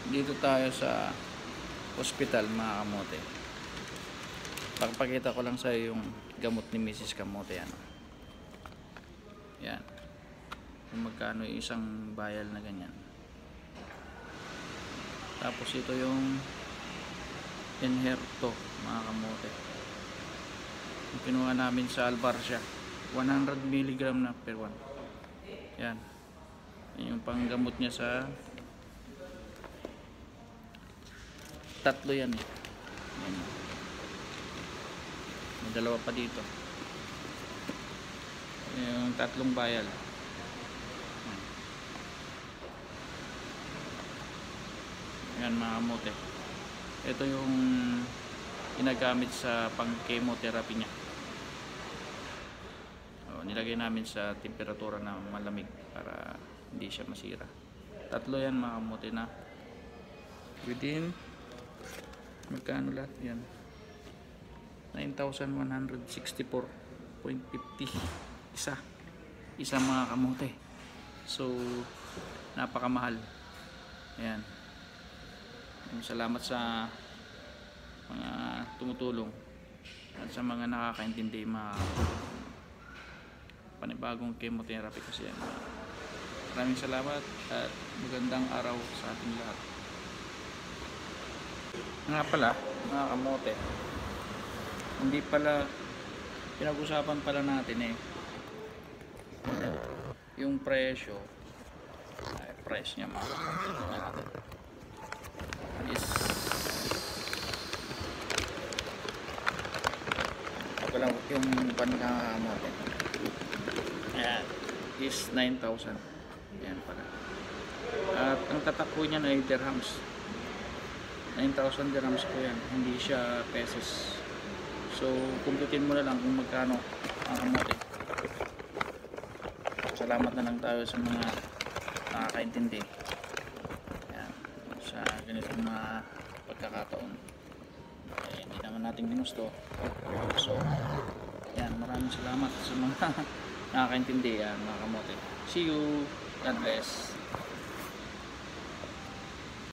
Dito tayo sa ospital mga kamote. Pakipakita ko lang sa yung gamot ni Mrs. Kamote. Ano. Yan. Kung magkano yung isang vial na ganyan. Tapos ito yung Enherto mga kamote. Yung kinuha namin sa Albarcia. 100 mg na per 1. Yan. Yan yung panggamot niya sa tatlo yan eh. Yan. May dalawa pa dito. Yung tatlong vial. Yan mga kamote. Ito yung ginagamit sa pang-chemotherapy niya. Nilagay namin sa temperatura na malamig para hindi siya masira. Tatlo yan mga kamote na within magkano lahat yan? 9,164.50 isa mga kamote. So napakamahal. Ayan. Salamat sa mga tumutulong at sa mga nakakaintindi mga panibagong chemotherapy kasi yan. Maraming salamat at magandang araw sa ating lahat. Nga pala mga kamote, hindi pala pinag-usapan pala natin yung presyo price niya mga kamote is yung pankamote is 9,000. Yan pala. At ang tatakbo niya na 8 dirhams. 9,000 dirhams po yan. Hindi siya pesos. So, kumputin mo na lang kung magkano ang kamote. Salamat na lang tayo sa mga nakakaintindi. Yan. Sa ganitong mga pagkakataon. Hindi naman natin ginusto. So, yan. Maraming salamat sa mga nakakaintindi yan mga kamote. See you. God bless.